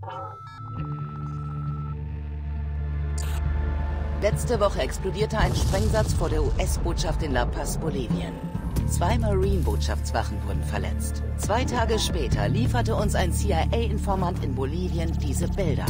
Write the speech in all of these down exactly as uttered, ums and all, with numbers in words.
Letzte Woche explodierte ein Sprengsatz vor der U S-Botschaft in La Paz, Bolivien. Zwei Marine-Botschaftswachen wurden verletzt. Zwei Tage später lieferte uns ein C I A-Informant in Bolivien diese Bilder.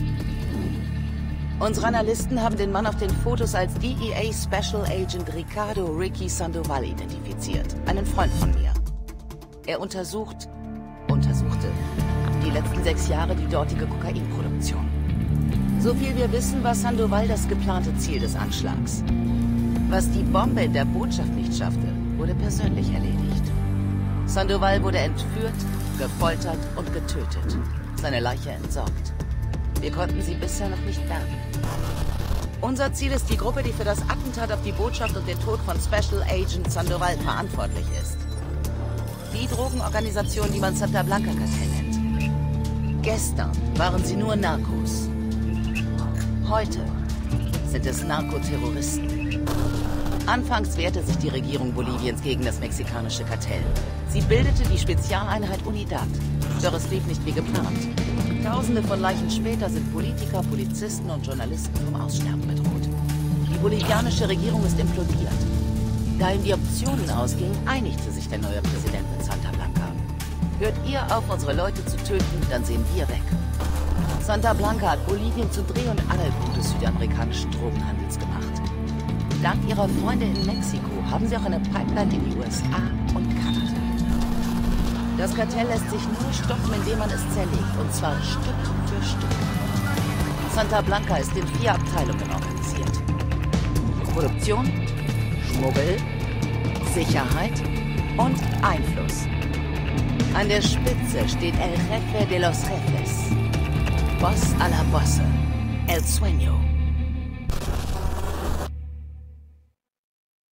Unsere Analysten haben den Mann auf den Fotos als D E A Special Agent Ricardo Ricky Sandoval identifiziert, einen Freund von mir. Er untersucht, untersuchte die letzten sechs Jahre die dortige Kokainproduktion. So viel wir wissen, war Sandoval das geplante Ziel des Anschlags. Was die Bombe in der Botschaft nicht schaffte, wurde persönlich erledigt. Sandoval wurde entführt, gefoltert und getötet. Seine Leiche entsorgt. Wir konnten sie bisher noch nicht bergen. Unser Ziel ist die Gruppe, die für das Attentat auf die Botschaft und den Tod von Special Agent Sandoval verantwortlich ist. Die Drogenorganisation, die man Santa Blanca Kartell nennt. Gestern waren sie nur Narcos. Heute sind es Narkoterroristen. Anfangs wehrte sich die Regierung Boliviens gegen das mexikanische Kartell. Sie bildete die Spezialeinheit Unidad. Doch es lief nicht wie geplant. Tausende von Leichen später sind Politiker, Polizisten und Journalisten vom Aussterben bedroht. Die bolivianische Regierung ist implodiert. Da ihm die Optionen ausgingen, einigte sich der neue Präsident mit Santa Blanca. Hört ihr auf, unsere Leute zu töten, dann sehen wir weg. Santa Blanca hat Bolivien zum Dreh- und Angelpunkt des südamerikanischen Drogenhandels gemacht. Dank ihrer Freunde in Mexiko haben sie auch eine Pipeline in die U S A und Kanada. Das Kartell lässt sich nur stoppen, indem man es zerlegt, und zwar Stück für Stück. Santa Blanca ist in vier Abteilungen organisiert. Produktion, Schmuggel, Sicherheit und Einfluss. An der Spitze steht El Jefe de los Jefes. Boss a la Bosse, El Sueño.